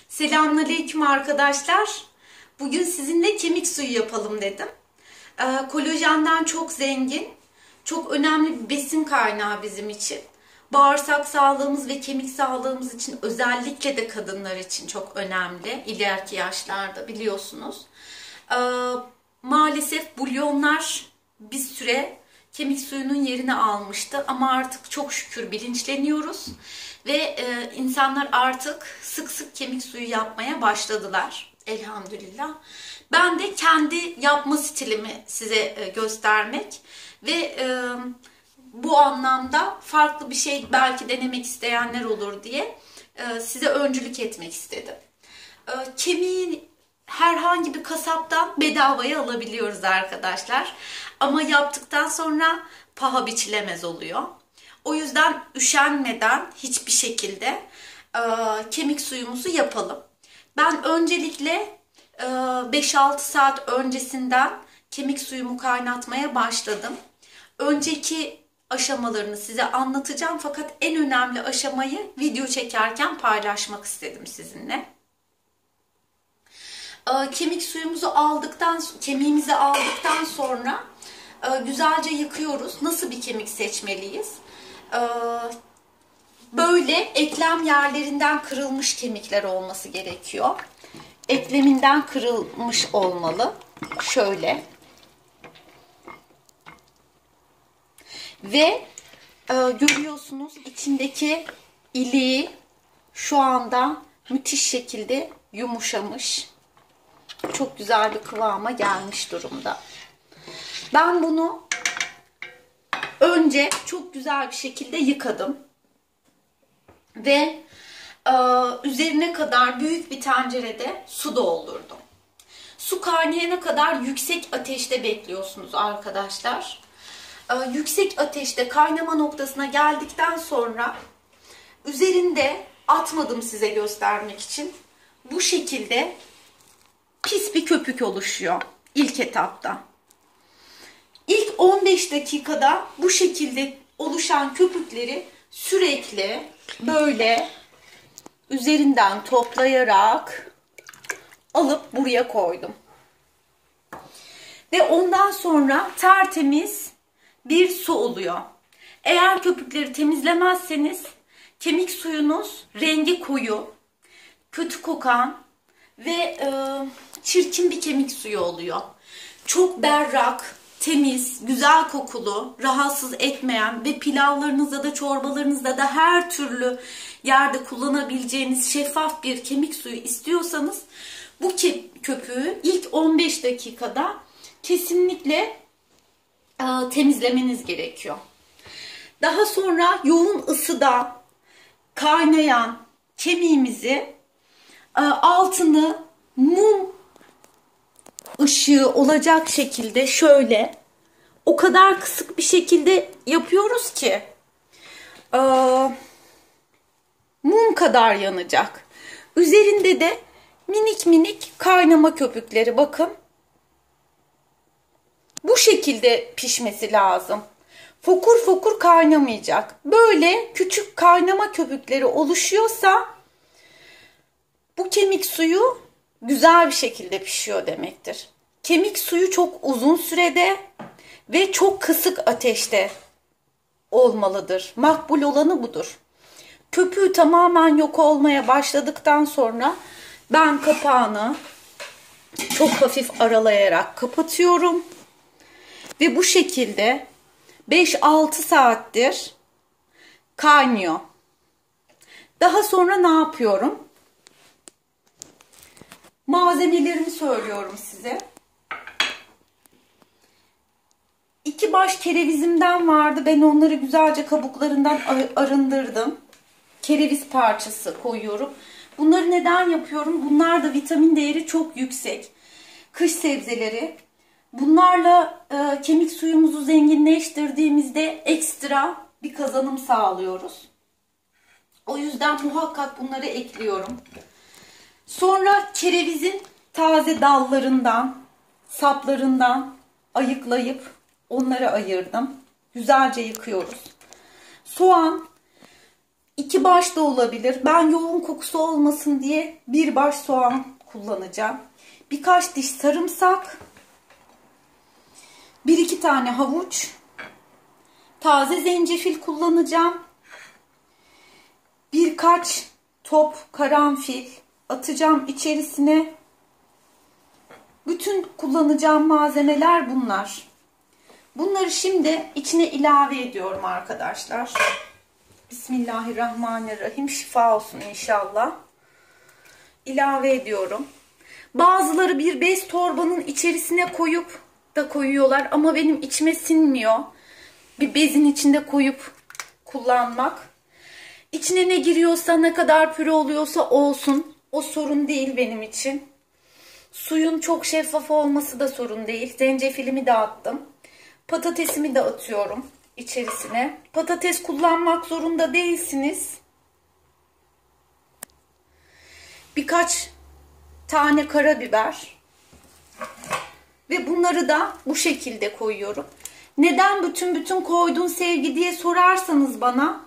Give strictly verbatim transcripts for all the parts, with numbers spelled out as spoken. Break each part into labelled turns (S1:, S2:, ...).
S1: Selamünaleyküm arkadaşlar. Bugün sizinle kemik suyu yapalım dedim. Ee, kolajenden çok zengin, çok önemli bir besin kaynağı bizim için. Bağırsak sağlığımız ve kemik sağlığımız için, özellikle de kadınlar için çok önemli. İleriki yaşlarda biliyorsunuz. Ee, maalesef bulyonlar bir süre kemik suyunun yerini almıştı ama artık çok şükür bilinçleniyoruz ve e, insanlar artık sık sık kemik suyu yapmaya başladılar elhamdülillah. Ben de kendi yapma stilimi size e, göstermek ve e, bu anlamda farklı bir şey belki denemek isteyenler olur diye e, size öncülük etmek istedim. E, kemiğin herhangi bir kasaptan bedavaya alabiliyoruz arkadaşlar. Ama yaptıktan sonra paha biçilemez oluyor. O yüzden üşenmeden hiçbir şekilde e, kemik suyumuzu yapalım. Ben öncelikle e, beş altı saat öncesinden kemik suyumu kaynatmaya başladım. Önceki aşamalarını size anlatacağım fakat en önemli aşamayı video çekerken paylaşmak istedim sizinle. Kemik suyumuzu aldıktan, kemiğimizi aldıktan sonra güzelce yıkıyoruz. Nasıl bir kemik seçmeliyiz? Böyle eklem yerlerinden kırılmış kemikler olması gerekiyor. Ekleminden kırılmış olmalı. Şöyle. Ve görüyorsunuz içindeki iliği şu anda müthiş şekilde yumuşamış. Çok güzel bir kıvama gelmiş durumda. Ben bunu önce çok güzel bir şekilde yıkadım. Ve e, üzerine kadar büyük bir tencerede su doldurdum. Su kaynayana kadar yüksek ateşte bekliyorsunuz arkadaşlar. E, yüksek ateşte kaynama noktasına geldikten sonra üzerinde atmadım size göstermek için. Bu şekilde pis bir köpük oluşuyor ilk etapta. İlk on beş dakikada bu şekilde oluşan köpükleri sürekli böyle üzerinden toplayarak alıp buraya koydum. Ve ondan sonra tertemiz bir su oluyor. Eğer köpükleri temizlemezseniz kemik suyunuz rengi koyu, kötü kokan ve e, çirkin bir kemik suyu oluyor. Çok berrak, temiz, güzel kokulu, rahatsız etmeyen ve pilavlarınızda da çorbalarınızda da her türlü yerde kullanabileceğiniz şeffaf bir kemik suyu istiyorsanız bu köpüğü ilk on beş dakikada kesinlikle e, temizlemeniz gerekiyor. Daha sonra yoğun ısıda kaynayan kemiğimizi altını mum ışığı olacak şekilde şöyle o kadar kısık bir şekilde yapıyoruz ki e, mum kadar yanacak. Üzerinde de minik minik kaynama köpükleri, bakın. Bu şekilde pişmesi lazım. Fokur fokur kaynamayacak. Böyle küçük kaynama köpükleri oluşuyorsa bu kemik suyu güzel bir şekilde pişiyor demektir. Kemik suyu çok uzun sürede ve çok kısık ateşte olmalıdır. Makbul olanı budur. Köpüğü tamamen yok olmaya başladıktan sonra ben kapağını çok hafif aralayarak kapatıyorum. Ve bu şekilde beş altı saattir kaynıyor. Daha sonra ne yapıyorum? Malzemelerimi söylüyorum size. İki baş kerevizimden vardı. Ben onları güzelce kabuklarından arındırdım. Kereviz parçası koyuyorum. Bunları neden yapıyorum? Bunlar da vitamin değeri çok yüksek. Kış sebzeleri. Bunlarla e, kemik suyumuzu zenginleştirdiğimizde ekstra bir kazanım sağlıyoruz. O yüzden muhakkak bunları ekliyorum. Sonra kerevizin taze dallarından, saplarından ayıklayıp onları ayırdım. Güzelce yıkıyoruz. Soğan, iki baş da olabilir. Ben yoğun kokusu olmasın diye bir baş soğan kullanacağım. Birkaç diş sarımsak. Bir iki tane havuç. Taze zencefil kullanacağım. Birkaç top karanfil atacağım içerisine. Bütün kullanacağım malzemeler bunlar. Bunları şimdi içine ilave ediyorum arkadaşlar. Bismillahirrahmanirrahim. Şifa olsun inşallah. İlave ediyorum. Bazıları bir bez torbanın içerisine koyup da koyuyorlar ama benim içime sinmiyor. Bir bezin içinde koyup kullanmak. İçine ne giriyorsa, ne kadar püre oluyorsa olsun. O sorun değil benim için. Suyun çok şeffaf olması da sorun değil. Zencefilimi de attım. Patatesimi de atıyorum içerisine. Patates kullanmak zorunda değilsiniz. Birkaç tane karabiber. Ve bunları da bu şekilde koyuyorum. Neden bütün bütün koydun Sevgi diye sorarsanız bana.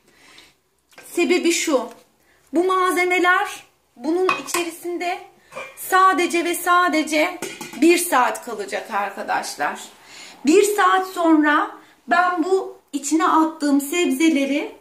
S1: Sebebi şu. Bu malzemeler bunun içerisinde sadece ve sadece bir saat kalacak arkadaşlar. Bir saat sonra ben bu içine attığım sebzeleri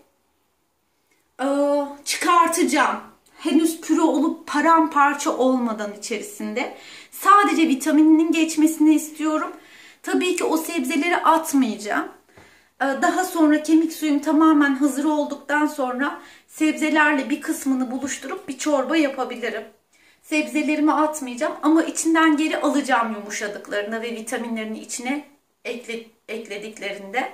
S1: e, çıkartacağım. Henüz püre olup paramparça olmadan içerisinde. Sadece vitamininin geçmesini istiyorum. Tabii ki o sebzeleri atmayacağım. Daha sonra kemik suyum tamamen hazır olduktan sonra sebzelerle bir kısmını buluşturup bir çorba yapabilirim. Sebzelerimi atmayacağım ama içinden geri alacağım yumuşadıklarında ve vitaminlerini içine ekle, eklediklerinde.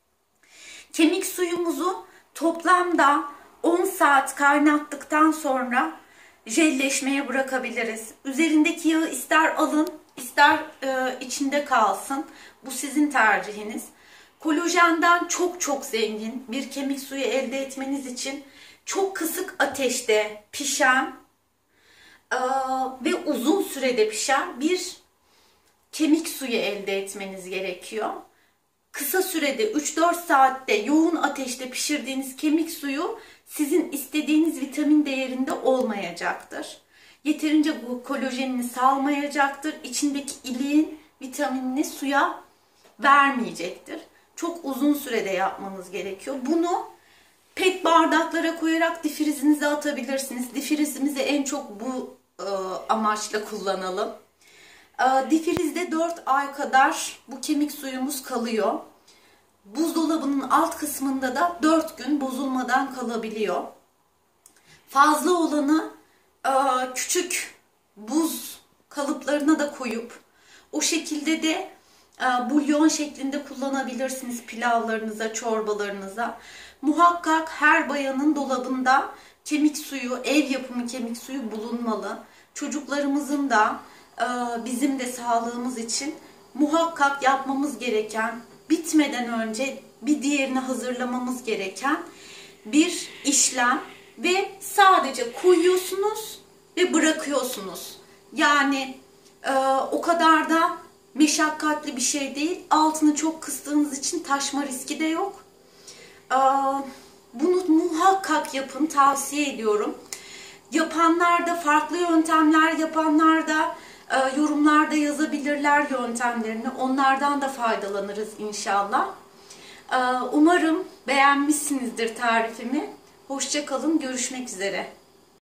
S1: Kemik suyumuzu toplamda on saat kaynattıktan sonra jelleşmeye bırakabiliriz. Üzerindeki yağı ister alın, ister e, içinde kalsın. Bu sizin tercihiniz. Kolajenden çok çok zengin bir kemik suyu elde etmeniz için çok kısık ateşte pişen e, ve uzun sürede pişen bir kemik suyu elde etmeniz gerekiyor. Kısa sürede üç dört saatte yoğun ateşte pişirdiğiniz kemik suyu sizin istediğiniz vitamin değerinde olmayacaktır. Yeterince kolajenini sağlamayacaktır. İçindeki iliğin vitaminini suya vermeyecektir. Çok uzun sürede yapmanız gerekiyor. Bunu pet bardaklara koyarak difrizinize atabilirsiniz. Difrizimizi en çok bu e, amaçla kullanalım. E, difrizde dört ay kadar bu kemik suyumuz kalıyor. Buzdolabının alt kısmında da dört gün bozulmadan kalabiliyor. Fazla olanı e, küçük buz kalıplarına da koyup o şekilde de e, bulyon şeklinde kullanabilirsiniz pilavlarınıza, çorbalarınıza. Muhakkak her bayanın dolabında kemik suyu, ev yapımı kemik suyu bulunmalı. Çocuklarımızın da e, bizim de sağlığımız için muhakkak yapmamız gereken, bitmeden önce bir diğerini hazırlamamız gereken bir işlem ve sadece koyuyorsunuz ve bırakıyorsunuz. Yani e, o kadar da meşakkatli bir şey değil. Altını çok kıstığınız için taşma riski de yok. E, bunu muhakkak yapın, tavsiye ediyorum. Yapanlar da, farklı yöntemler yapanlar da e, yorumlarda yazabilirler yöntemlerini. Onlardan da faydalanırız inşallah. E, umarım beğenmişsinizdir tarifimi. Hoşça kalın, görüşmek üzere.